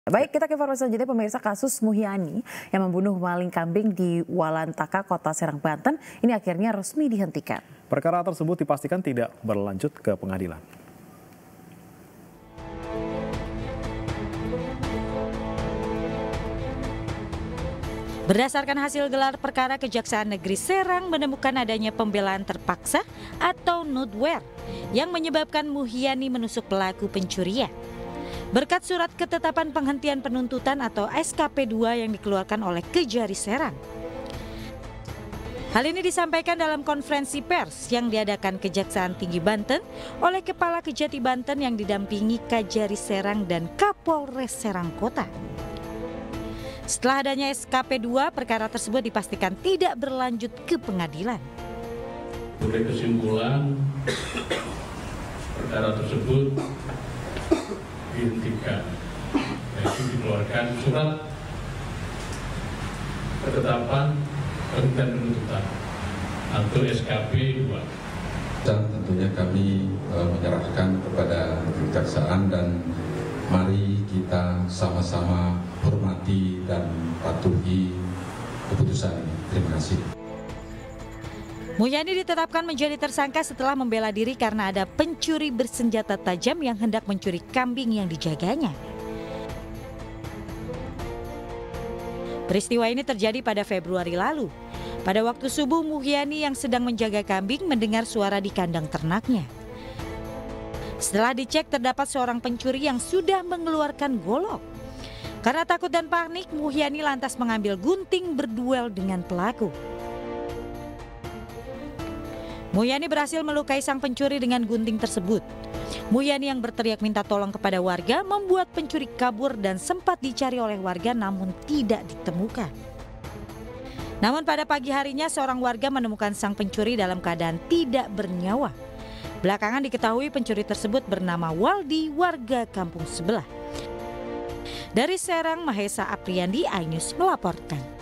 Baik, kita ke informasi selanjutnya. Pemirsa, kasus Muhyani yang membunuh maling kambing di Walantaka, Kota Serang, Banten, ini akhirnya resmi dihentikan. Perkara tersebut dipastikan tidak berlanjut ke pengadilan. Berdasarkan hasil gelar perkara, Kejaksaan Negeri Serang menemukan adanya pembelaan terpaksa atau nudwer yang menyebabkan Muhyani menusuk pelaku pencurian. Berkat surat ketetapan penghentian penuntutan atau SKP 2 yang dikeluarkan oleh Kejari Serang. Hal ini disampaikan dalam konferensi pers yang diadakan Kejaksaan Tinggi Banten oleh Kepala Kejati Banten yang didampingi Kajari Serang dan Kapolres Serang Kota. Setelah adanya SKP 2, perkara tersebut dipastikan tidak berlanjut ke pengadilan. Oleh kesimpulan, perkara tersebut dihentikan, yaitu dikeluarkan surat ketetapan penghentian penuntutan atau SKP 2. Dan tentunya kami menyerahkan kepada kejaksaan dan mari kita sama-sama hormati dan patuhi keputusan ini. Terima kasih. Muhyani ditetapkan menjadi tersangka setelah membela diri karena ada pencuri bersenjata tajam yang hendak mencuri kambing yang dijaganya. Peristiwa ini terjadi pada Februari lalu. Pada waktu subuh, Muhyani yang sedang menjaga kambing mendengar suara di kandang ternaknya. Setelah dicek, terdapat seorang pencuri yang sudah mengeluarkan golok. Karena takut dan panik, Muhyani lantas mengambil gunting berduel dengan pelaku. Muhyani berhasil melukai sang pencuri dengan gunting tersebut. Muhyani yang berteriak minta tolong kepada warga membuat pencuri kabur dan sempat dicari oleh warga namun tidak ditemukan. Namun pada pagi harinya seorang warga menemukan sang pencuri dalam keadaan tidak bernyawa. Belakangan diketahui pencuri tersebut bernama Waldi, warga kampung sebelah. Dari Serang, Mahesa Apriandi, iNews melaporkan.